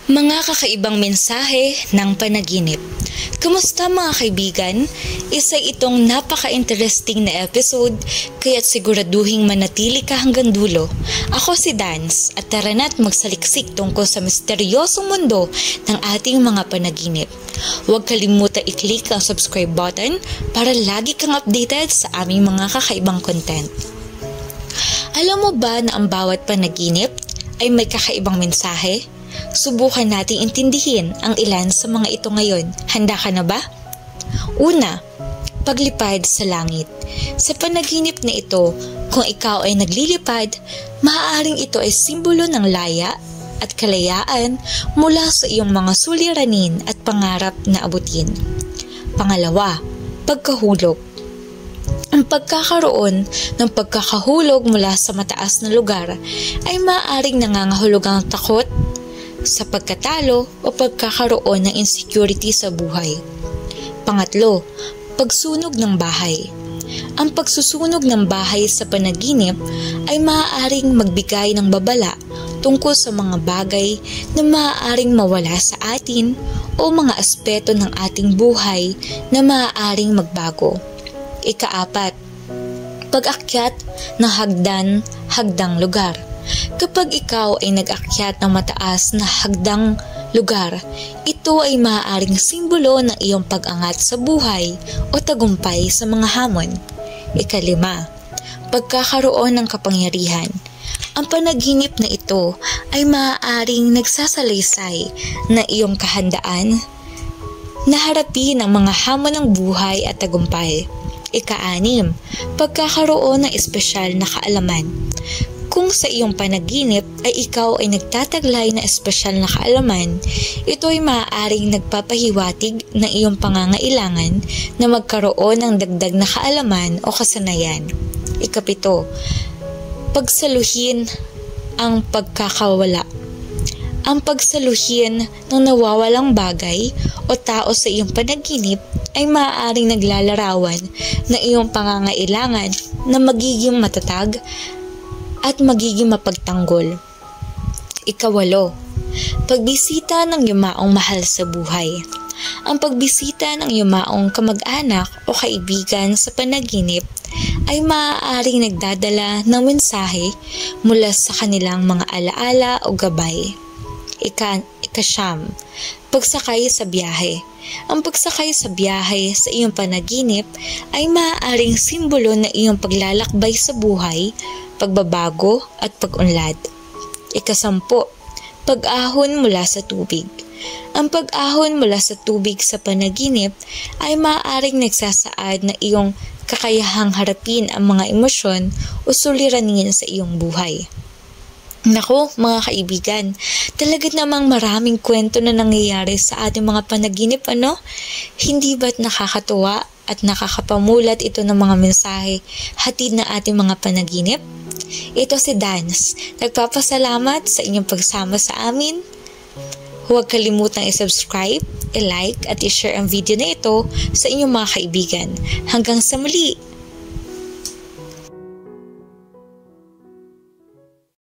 Mga kakaibang mensahe ng panaginip. Kumusta mga kaibigan? Isa itong napaka-interesting na episode, kaya't siguraduhing manatili ka hanggang dulo. Ako si Dance at tara na't magsaliksik tungkol sa misteryosong mundo ng ating mga panaginip. Huwag kalimutan i-click ang subscribe button para lagi kang updated sa aming mga kakaibang content. Alam mo ba na ang bawat panaginip ay may kakaibang mensahe? Subukan nating intindihin ang ilan sa mga ito ngayon. Handa ka na ba? Una, paglipad sa langit. Sa panaginip na ito, kung ikaw ay naglilipad, maaaring ito ay simbolo ng laya at kalayaan mula sa iyong mga suliranin at pangarap na abutin. Pangalawa, pagkahulog. Ang pagkakaroon ng pagkakahulog mula sa mataas na lugar ay maaaring nangangahulugang takot sa pagkatalo o pagkakaroon ng insecurity sa buhay. Pangatlo, pagsunog ng bahay. Ang pagsusunog ng bahay sa panaginip ay maaaring magbigay ng babala tungkol sa mga bagay na maaaring mawala sa atin o mga aspeto ng ating buhay na maaaring magbago. Ikaapat, pag-akyat ng hagdang lugar. Kapag ikaw ay nag-akyat ng mataas na hagdang lugar, ito ay maaaring simbolo ng iyong pag-angat sa buhay o tagumpay sa mga hamon. Ikalima, pagkakaroon ng kapangyarihan. Ang panaginip na ito ay maaaring nagsasalaysay na iyong kahandaan na harapin ang mga hamon ng buhay at tagumpay. Ika-anim, pagkakaroon ng espesyal na kaalaman. Kung sa iyong panaginip ay ikaw ay nagtataglay na espesyal na kaalaman, ito ay maaaring nagpapahiwatig ng iyong pangangailangan na magkaroon ng dagdag na kaalaman o kasanayan. Ikapito, pagsaluhin ang pagkakawala. Ang pagsaluhin ng nawawalang bagay o tao sa iyong panaginip ay maaaring naglalarawan ng iyong pangangailangan na magiging matatag at magiging mapagtanggol. Ikawalo, pagbisita ng yumaong mahal sa buhay. Ang pagbisita ng yumaong kamag-anak o kaibigan sa panaginip ay maaaring nagdadala ng mensahe mula sa kanilang mga alaala o gabay. Ikasyam, pagsakay sa biyahe. Ang pagsakay sa biyahe sa iyong panaginip ay maaaring simbolo na iyong paglalakbay sa buhay, pagbabago at pag-unlad. Ikasampu, pag-ahon mula sa tubig. Ang pag-ahon mula sa tubig sa panaginip ay maaaring nagsasaad na iyong kakayahang harapin ang mga emosyon o suliranin sa iyong buhay. Nako, mga kaibigan, talaga namang maraming kwento na nangyayari sa ating mga panaginip, ano? Hindi ba't nakakatuwa at nakakapamulat ito ng mga mensahe hatid na ating mga panaginip? Ito si Dance. Nagpapasalamat sa inyong pagsama sa amin. Huwag kalimutang i-subscribe, i-like at i-share ang video na ito sa inyong mga kaibigan. Hanggang sa muli!